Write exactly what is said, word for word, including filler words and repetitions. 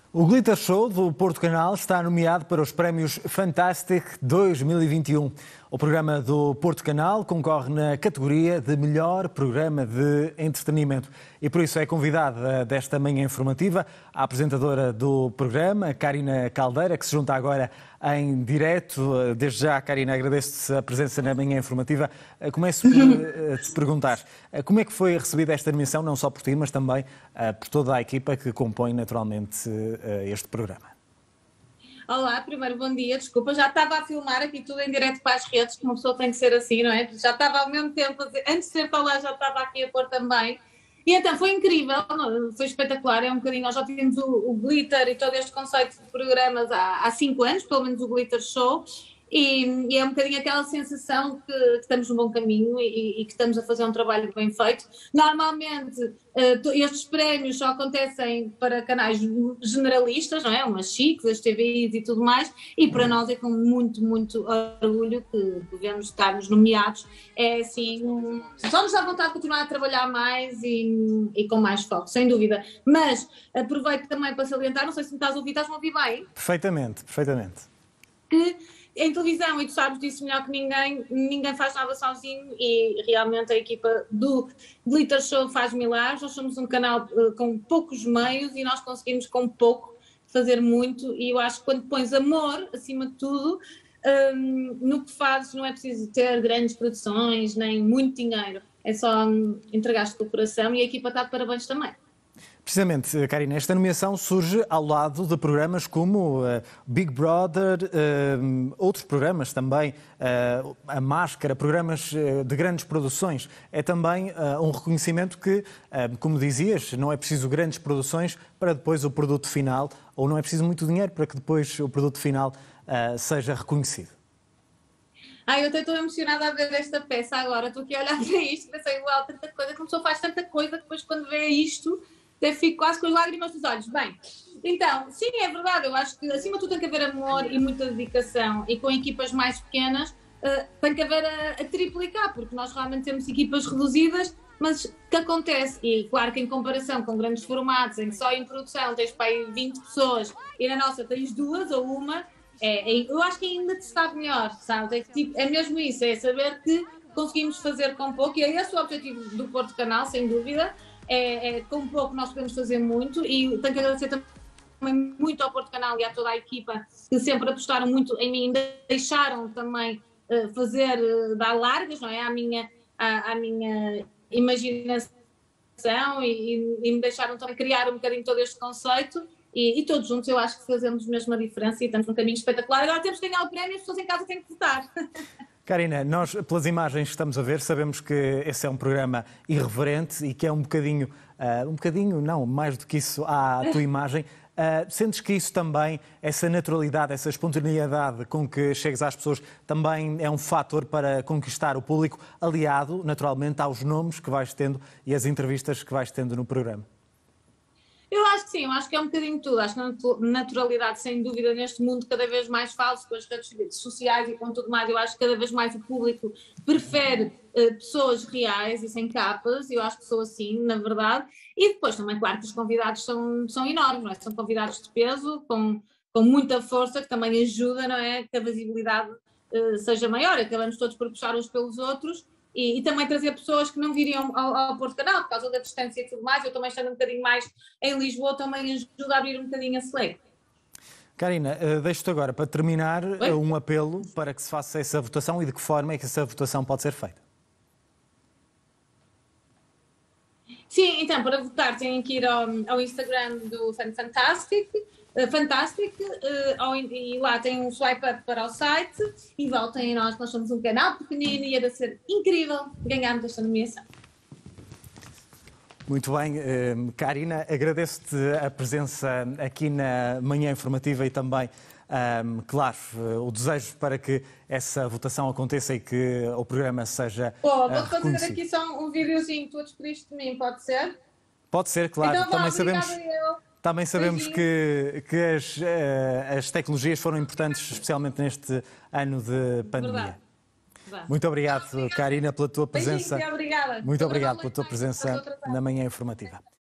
O Glitter Show do Porto Canal está nomeado para os prémios Fantastic dois mil e vinte e um. O programa do Porto Canal concorre na categoria de melhor programa de entretenimento. E por isso é convidada desta manhã informativa a apresentadora do programa, Karina Caldeira, que se junta agora em direto. Desde já, Karina, agradeço-te a presença na manhã informativa. Começo por te perguntar como é que foi recebida esta nomeação, não só por ti, mas também por toda a equipa que compõe naturalmente este programa. Olá, primeiro bom dia, desculpa, já estava a filmar aqui tudo em direto para as redes, que uma pessoa tem que ser assim, não é? Já estava ao mesmo tempo, antes de ser para lá já estava aqui a pôr também. E então foi incrível, foi espetacular, é um bocadinho, nós já tivemos o, o Glitter e todo este conceito de programas há, há cinco anos, pelo menos o Glitter Show, e, e é um bocadinho aquela sensação que, que estamos no bom caminho e, e que estamos a fazer um trabalho bem feito. Normalmente uh, estes prémios só acontecem para canais generalistas, não é? Umas chiques, as T V Is e tudo mais, e para nós é com muito, muito orgulho que devemos estarmos nomeados. É assim, um, só nos dá vontade de continuar a trabalhar mais e, e com mais foco, sem dúvida. Mas aproveito também para salientar, não sei se me estás a ouvir, estás-me a ouvir bem? Perfeitamente, perfeitamente. Que em televisão, e tu sabes disso melhor que ninguém, ninguém faz nada sozinho e realmente a equipa do Glitter Show faz milagres. Nós somos um canal uh, com poucos meios e nós conseguimos com pouco fazer muito, e eu acho que quando pões amor acima de tudo um, no que fazes, não é preciso ter grandes produções nem muito dinheiro, é só um, entregar-te com o coração, e a equipa está de parabéns também. Precisamente, Karina, esta nomeação surge ao lado de programas como uh, Big Brother, uh, outros programas também, uh, A Máscara, programas uh, de grandes produções. É também uh, um reconhecimento que, uh, como dizias, não é preciso grandes produções para depois o produto final, ou não é preciso muito dinheiro para que depois o produto final uh, seja reconhecido. Ai, eu até estou emocionada a ver esta peça agora, estou aqui a olhar para isto, pensei, uau, tanta coisa, que uma pessoa faz tanta coisa, depois quando vê isto, até fico quase com as lágrimas dos olhos. Bem, então, sim, é verdade, eu acho que acima de tudo tem que haver amor e muita dedicação, e com equipas mais pequenas uh, tem que haver a, a triplicar, porque nós realmente temos equipas reduzidas, mas o que acontece, e claro que em comparação com grandes formatos, em que só em produção tens para aí vinte pessoas, e na nossa tens duas ou uma, é, é, eu acho que ainda te está melhor, sabe? É, que, tipo, é mesmo isso, é saber que conseguimos fazer com pouco, e é esse o objetivo do Porto Canal, sem dúvida. É, é, com pouco nós podemos fazer muito, e tenho que agradecer também muito ao Porto Canal e a toda a equipa que sempre apostaram muito em mim, deixaram também uh, fazer, uh, dar largas, não é? À minha, à, à minha imaginação e, e, e me deixaram também criar um bocadinho todo este conceito, e, e todos juntos eu acho que fazemos mesmo a diferença e estamos num caminho espetacular. Agora temos que ganhar o prémio e as pessoas em casa têm que votar. Karina, nós, pelas imagens que estamos a ver, sabemos que esse é um programa irreverente e que é um bocadinho, uh, um bocadinho, não, mais do que isso, à tua imagem. Uh, sentes que isso também, essa naturalidade, essa espontaneidade com que chegas às pessoas, também é um fator para conquistar o público, aliado, naturalmente, aos nomes que vais tendo e às entrevistas que vais tendo no programa? Eu acho que sim, eu acho que é um bocadinho tudo. Acho que a naturalidade, sem dúvida, neste mundo cada vez mais falso, com as redes sociais e com tudo mais, eu acho que cada vez mais o público prefere uh, pessoas reais e sem capas. Eu acho que sou assim, na verdade. E depois também, claro, que os convidados são, são enormes, não é? São convidados de peso, com, com muita força, que também ajuda, não é? Que a visibilidade uh, seja maior. Acabamos todos por puxar uns pelos outros. E, e também trazer pessoas que não viriam ao, ao Porto Canal por causa da distância e tudo mais. Eu também estando um bocadinho mais em Lisboa também ajuda a abrir um bocadinho esse leque. Karina, deixo-te agora para terminar Oi? um apelo para que se faça essa votação e de que forma é que essa votação pode ser feita. Sim, então para votar têm que ir ao, ao Instagram do Fantastic, Fantastic uh, e lá tem um swipe up para o site e voltem a nós, nós somos um canal pequenino e ia ser incrível ganharmos esta nomeação. Muito bem, Karina, agradeço-te a presença aqui na Manhã Informativa e também, um, claro, o desejo para que essa votação aconteça e que o programa seja oh, uh, vou fazer aqui só um videozinho que tu despediste de mim, pode ser? Pode ser, claro. Então, também vá, sabemos, eu. também sabemos que, que as, uh, as tecnologias foram importantes, especialmente neste ano de pandemia. Verdade. Muito obrigado, Karina, pela tua presença. Beijinho, obrigada. Muito obrigado pela tua presença na Manhã Informativa.